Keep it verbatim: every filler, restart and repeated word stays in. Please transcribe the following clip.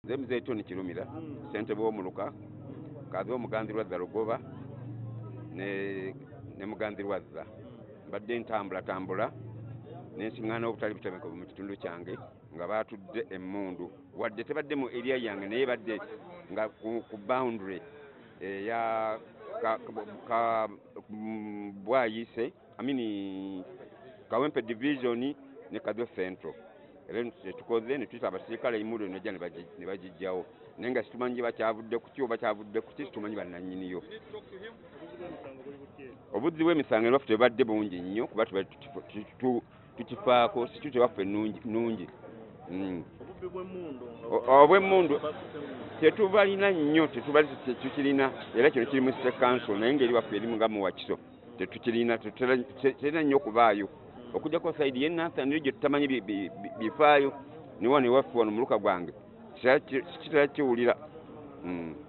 Nze Mzeituni Kirumira ssentebe w'omuluka kazi w'omuganzirwazza Lugoba ne ne muganzirwazza mbadde ntambula tambula n'ensiŋŋaana obutali butebenkevu mu kitundu kyange nga baatudde emmundu wadde tebadde mu area yange naye badde nga ku, ku boundary eya ka, ka Bwayise amini Kawempe division ne Kazo Central. Era tukoze ne tuyita abasirikale imulu ne jana ne bagijjawo naye nga situmanyi bakyavudde ku kyo bakyavudde ku situmanyi bannannyiniyo. Obuzzi bw'emisango lwaffe tebadde bungi nnyo kuba tukifaako situte waffe nnungi. Obw'emmundu tetubalina nnyo tetubali tukirina era kino kiri mu State Council naye ngeri waffe eri nga mu Wakiso tetukirina tetera nnyo okubaayo okujjako sayidi y'ennansani gye tutamanyi bifaayo niwo ne waffe wano mu luka gwange kitera kiwulira.